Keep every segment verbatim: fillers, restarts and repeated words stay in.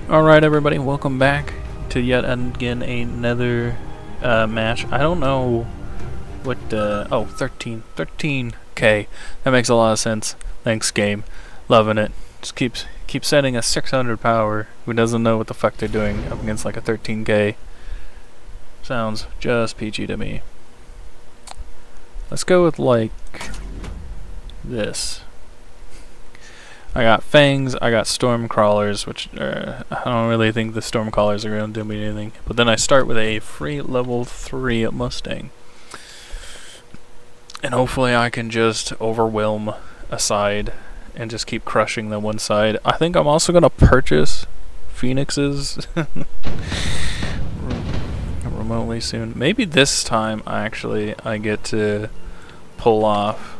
Alright everybody, welcome back to yet again another uh, match. I don't know what, uh, oh, thirteen, thirteen K. That makes a lot of sense. Thanks game. Loving it. Just keeps, keeps sending a six hundred power who doesn't know what the fuck they're doing up against like a thirteen K. Sounds just peachy to me. Let's go with like this. I got fangs, I got storm crawlers, which uh, I don't really think the storm crawlers are going to do me anything. But then I start with a free level three Mustang. And hopefully I can just overwhelm a side and just keep crushing the one side. I think I'm also going to purchase Phoenixes remotely soon. Maybe this time actually I get to pull off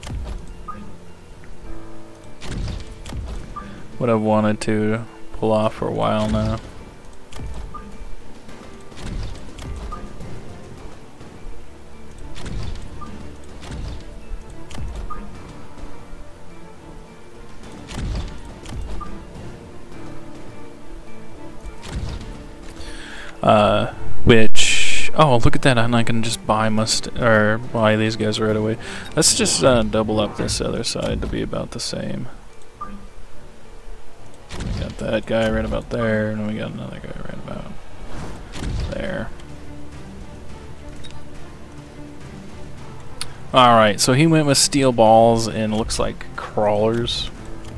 what I've wanted to pull off for a while now. Uh, which, oh look at that, and I can just buy must or buy these guys right away. Let's just uh, double up this other side to be about the same. We got that guy right about there, and we got another guy right about there. Alright, so he went with steel balls and looks like crawlers.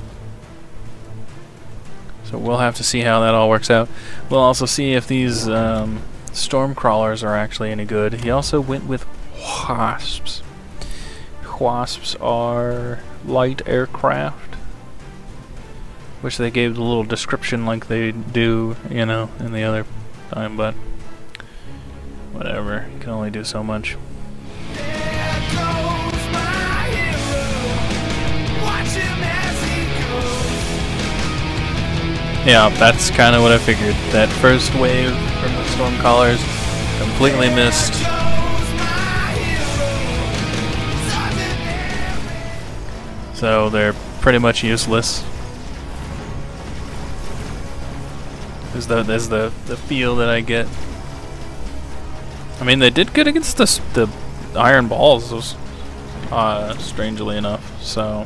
So we'll have to see how that all works out. We'll also see if these um, storm crawlers are actually any good. He also went with wasps. Wasps are light aircraft. Wish they gave the little description like they do, you know, in the other time, but whatever. You can only do so much. There goes my hero. Watch him as he goes. Yeah, that's kind of what I figured. That first wave from the storm crawlers completely missed. So they're pretty much useless. Is the is the the feel that I get. I mean, they did good against the the iron balls, was, uh, strangely enough. So,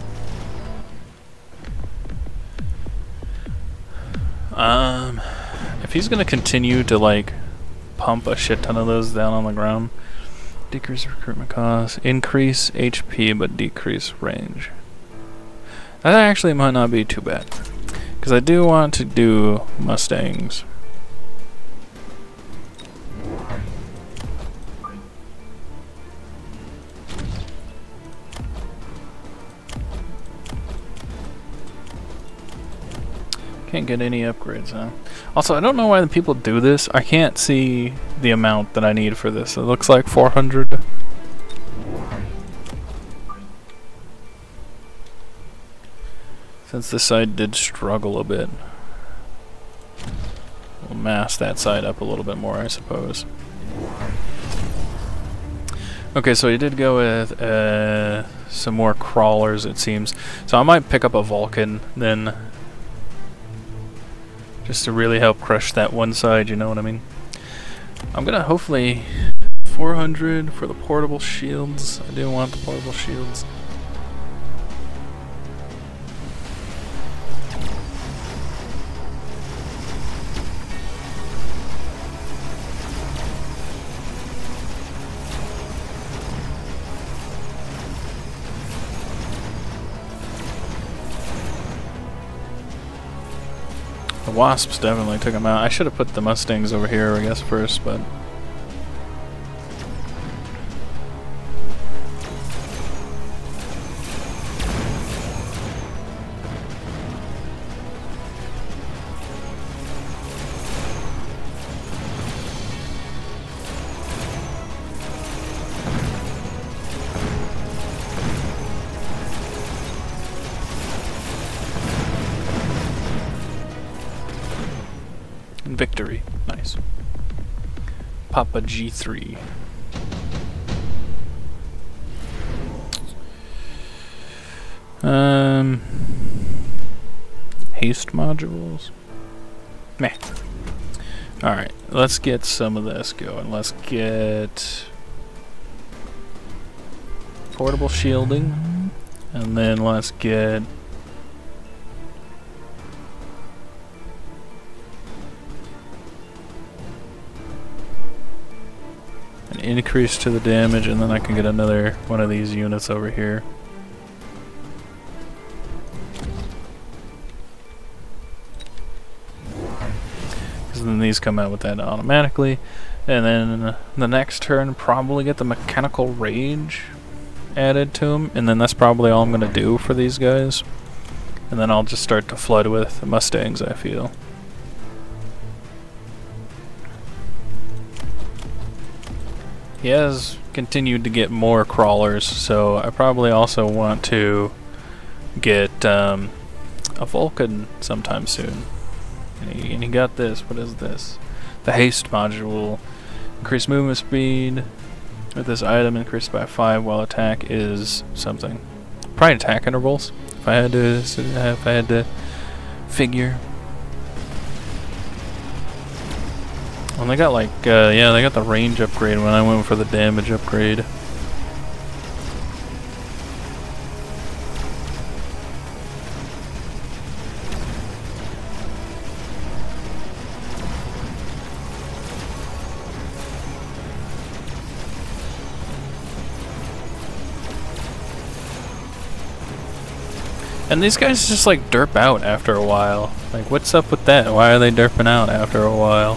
um, if he's gonna continue to like pump a shit ton of those down on the ground, decrease recruitment cost, increase H P but decrease range. That actually might not be too bad. Because I do want to do Mustangs. Can't get any upgrades, huh? Also, I don't know why the people do this. I can't see the amount that I need for this. It looks like four hundred. Since this side did struggle a bit, we'll mask that side up a little bit more, I suppose. Okay, so he did go with uh, some more crawlers, it seems. So I might pick up a Vulcan then, just to really help crush that one side, you know what I mean? I'm gonna hopefully four hundred for the portable shields. I do want the portable shields. The wasps definitely took him out. I should have put the Mustangs over here, I guess, first, but victory. Nice. Papa G three. Um, haste modules. Meh. Alright, let's get some of this going. Let's get portable shielding, and then let's get an increase to the damage, and then I can get another one of these units over here. Because then these come out with that automatically. And then the next turn, probably get the mechanical rage added to them, and then that's probably all I'm going to do for these guys. And then I'll just start to flood with Mustangs, I feel. He has continued to get more crawlers, so I probably also want to get um, a Vulcan sometime soon. And he, and he got this. What is this? The haste module. Increased movement speed with this item increased by five while attack is something. Probably attack intervals. If I had to, if I had to figure. Well, they got like, uh, yeah, they got the range upgrade when I went for the damage upgrade. And these guys just like derp out after a while. Like, what's up with that? Why are they derping out after a while?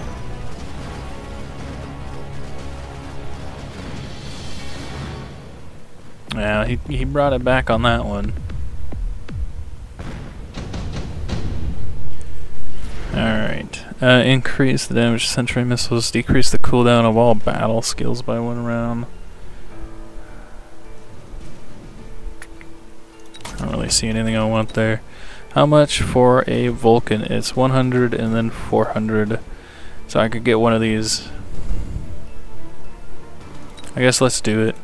Yeah, he, he brought it back on that one. Alright. Uh, increase the damage to sentry missiles. Decrease the cooldown of all battle skills by one round. I don't really see anything I want there. How much for a Vulcan? It's one hundred and then four hundred. So I could get one of these. I guess let's do it.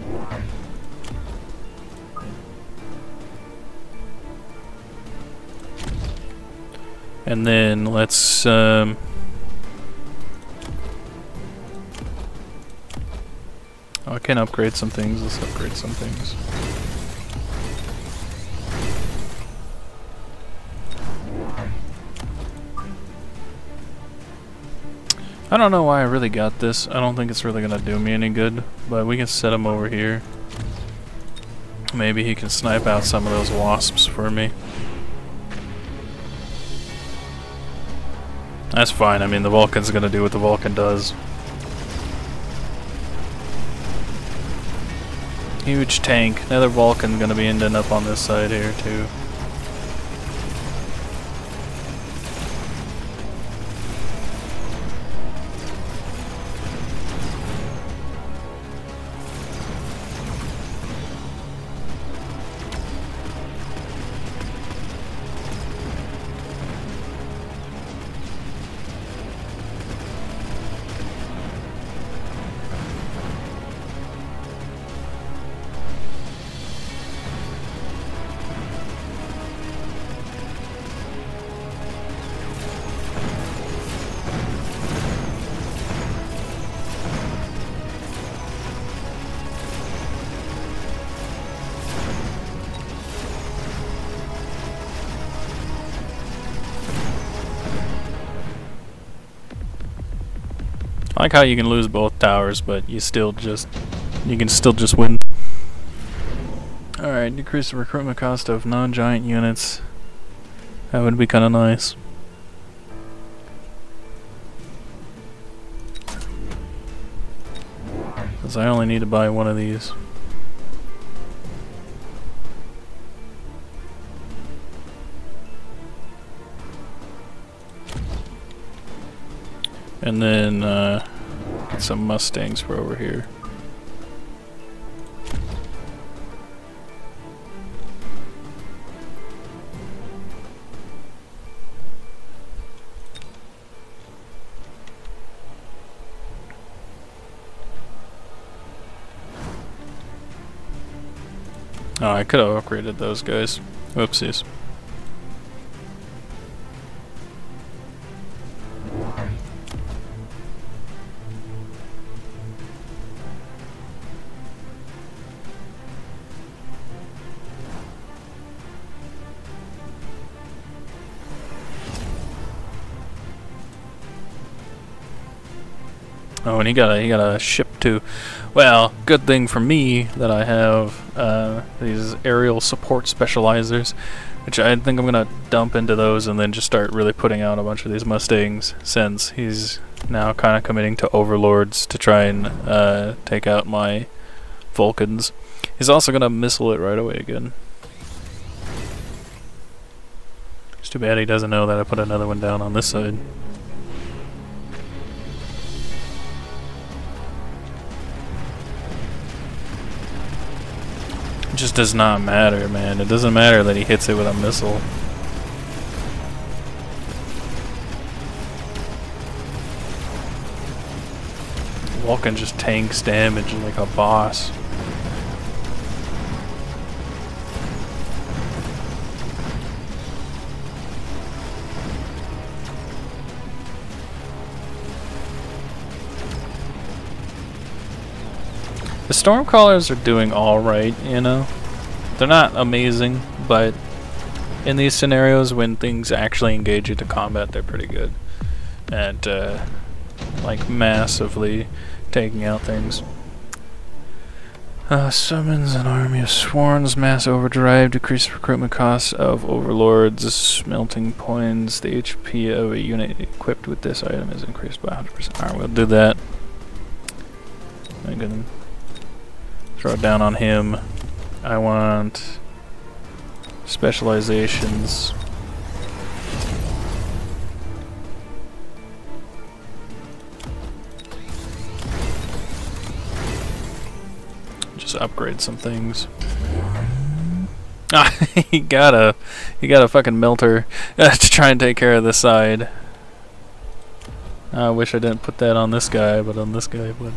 And then let's um, oh, I can upgrade some things. Let's upgrade some things. I don't know why I really got this. I don't think it's really gonna do me any good, but we can set him over here. Maybe he can snipe out some of those wasps for me. That's fine. I mean, the Vulcan's gonna do what the Vulcan does. Huge tank. Another Vulcan gonna be ending up on this side here too. I like how you can lose both towers, but you still just you can still just win. Alright, decrease the recruitment cost of non-giant units. That would be kinda nice. Because I only need to buy one of these. And then uh, get some Mustangs for over here. Oh, I could have upgraded those guys. Whoopsies. Oh, and he got a he got a ship too. Well, good thing for me that I have uh, these aerial support specializers, which I think I'm gonna dump into those and then just start really putting out a bunch of these Mustangs, since he's now kind of committing to overlords to try and uh, take out my Vulcans. He's also gonna missile it right away again. It's too bad he doesn't know that I put another one down on this side. It just does not matter, man. It doesn't matter that he hits it with a missile. Vulcan just tanks damage like a boss. The Stormcrawlers are doing alright, you know? They're not amazing, but in these scenarios when things actually engage into combat, they're pretty good at, uh, like, massively taking out things. Uh, summons an army of Sworns, mass overdrive, decrease recruitment costs of overlords, smelting points. The H P of a unit equipped with this item is increased by one hundred percent. Alright, we'll do that. I'm gonna throw it down on him. I want specializations. Just upgrade some things. Ah, he got a he got a fucking melter uh, to try and take care of this side. I wish I didn't put that on this guy, but on this guy, but.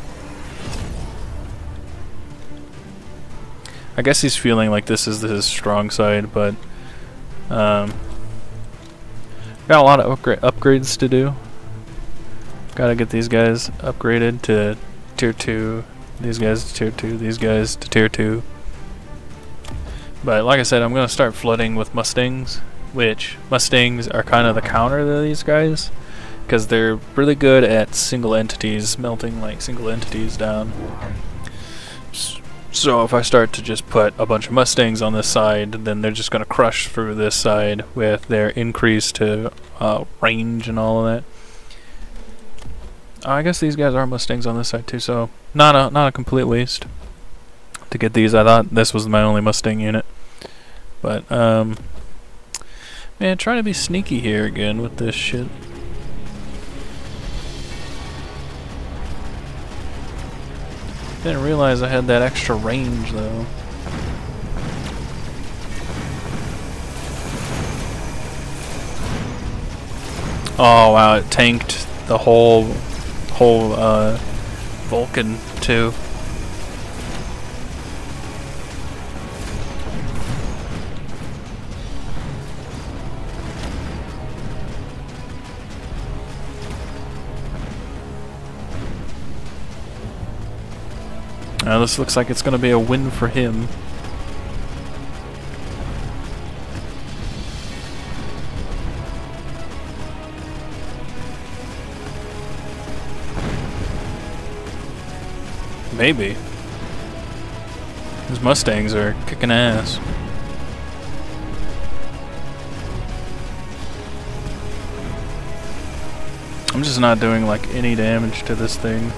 I guess he's feeling like this is his strong side, but um, got a lot of upgra upgrades to do. Gotta get these guys upgraded to tier two, these guys to tier two, these guys to tier two. But like I said, I'm gonna start flooding with Mustangs, which Mustangs are kind of the counter to these guys, because they're really good at single entities, melting like single entities down. So if I start to just put a bunch of Mustangs on this side, then they're just going to crush through this side with their increase to uh, range and all of that. Uh, I guess these guys are Mustangs on this side too, so not a not a complete waste to get these. I thought this was my only Mustang unit, but um, man, trying to be sneaky here again with this shit. Didn't realize I had that extra range though. Oh wow, it tanked the whole whole uh, Vulcan too. Now this looks like it's going to be a win for him. Maybe. His Mustangs are kicking ass. I'm just not doing like any damage to this thing.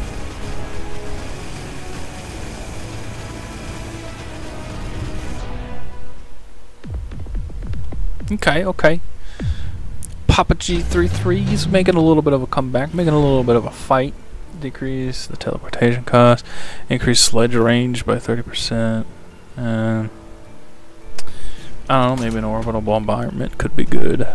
Okay, okay. Papa G thirty-three, he's making a little bit of a comeback, making a little bit of a fight. Decrease the teleportation cost, increase sledge range by thirty percent. Uh, I don't know, maybe an orbital bombardment could be good.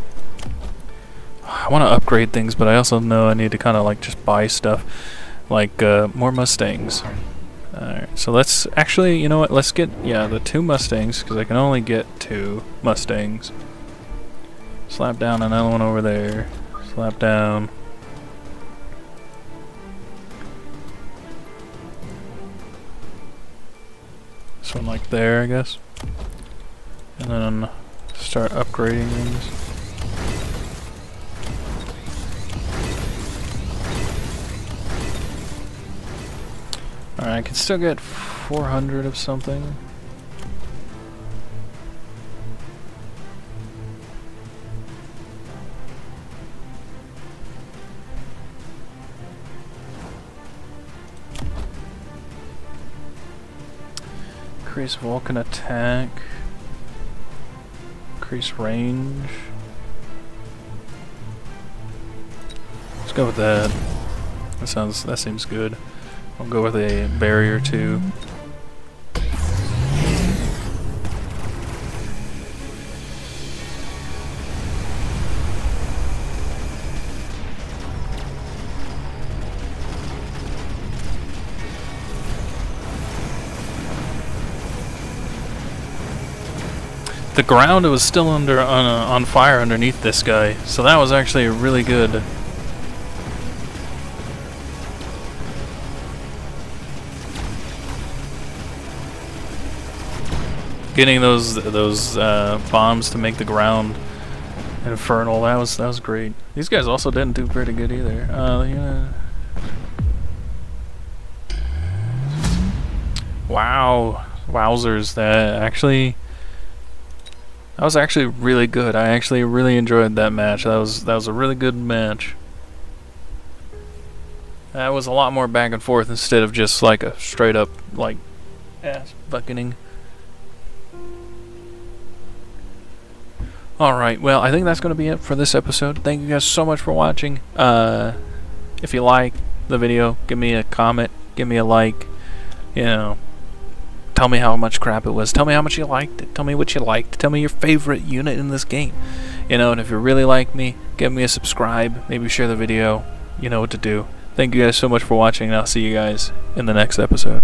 I want to upgrade things, but I also know I need to kind of like just buy stuff, like uh, more Mustangs. Alright, so let's actually, you know what, let's get, yeah, the two Mustangs, because I can only get two Mustangs. Slap down another one over there. Slap down. This one like there, I guess. And then start upgrading things. Alright, I can still get four hundred of something. Increase Vulcan attack. Increase range. Let's go with that. That sounds. That seems good. I'll go with a barrier too. The ground was still under on, uh, on fire underneath this guy, so that was actually really good. Getting those those uh, bombs to make the ground infernal, that was that was great. These guys also didn't do pretty good either. Uh, yeah. Wow, wowzers! That actually. That was actually really good. I actually really enjoyed that match. That was that was a really good match. That was a lot more back and forth instead of just like a straight up like ass bucketing. Alright, well I think that's going to be it for this episode. Thank you guys so much for watching. Uh, if you like the video, give me a comment, give me a like, you know. Tell me how much crap it was. Tell me how much you liked it. Tell me what you liked. Tell me your favorite unit in this game. You know, and if you really like me, give me a subscribe. Maybe share the video. You know what to do. Thank you guys so much for watching, and I'll see you guys in the next episode.